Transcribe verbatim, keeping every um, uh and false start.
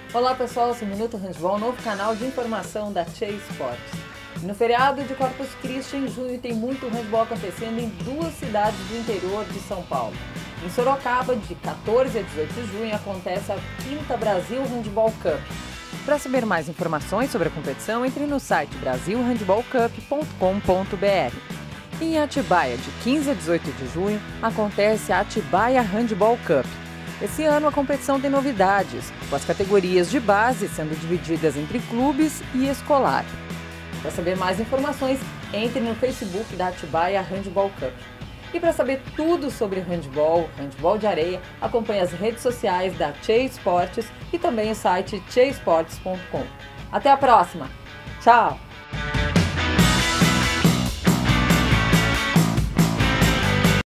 Olá pessoal, esse é o Minuto Handball, novo canal de informação da Tchê Esportes. No feriado de Corpus Christi, em junho, tem muito handball acontecendo em duas cidades do interior de São Paulo. Em Sorocaba, de quatorze a dezoito de junho, acontece a quinta Brasil Handball Cup. Para saber mais informações sobre a competição, entre no site brasil handball cup ponto com ponto br. Em Atibaia, de quinze a dezoito de junho, acontece a Atibaia Handball Cup. Esse ano a competição tem novidades, com as categorias de base sendo divididas entre clubes e escolar. Para saber mais informações, entre no Facebook da Atibaia Handball Cup. E para saber tudo sobre handball, handball de areia, acompanhe as redes sociais da Tchê Esportes e também o site tchê esportes ponto com. Até a próxima! Tchau!